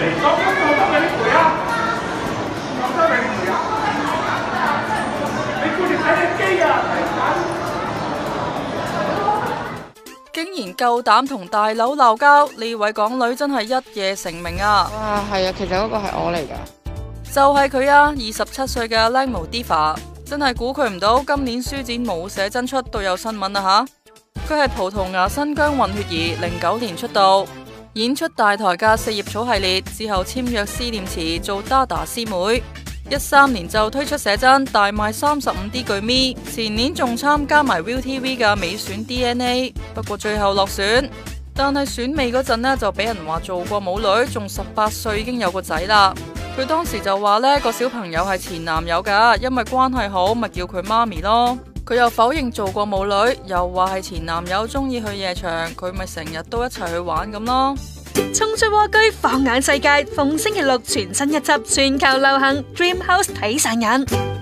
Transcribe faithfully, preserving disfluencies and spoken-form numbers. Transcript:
講緊我得你賠啊！我得你賠啊！你顧住睇你機啊！ 竟然夠膽同大佬鬧交，呢位港女真係一夜成名啊！ 哇，係啊，其實嗰個係我嚟㗎。 就係佢啊，二十七歲嘅靚模 Diva， 真係估佢唔到今年書展冇寫真出都有新聞啊吓！佢係葡萄牙新疆混血兒，零九年出道，演出大台嘅四葉草系列之後簽約思念詞做 Dada 師妹，一三年就推出寫真，大賣三十五 D 巨咪，前年仲參加埋 Viu T V 嘅美選 D N A， 不過最後落選。但係選美嗰陣呢，就俾人話做過舞女，仲十八歲已經有個仔啦。佢當時就話呢個小朋友係前男友噶，因為關係好，咪叫佢媽咪咯。佢又否認做過舞女，又話係前男友中意去夜場，佢咪成日都一齊去玩咁咯。 衝出蝸居，放眼世界，逢星期六全新一輯全球流行 Dream House 睇晒眼。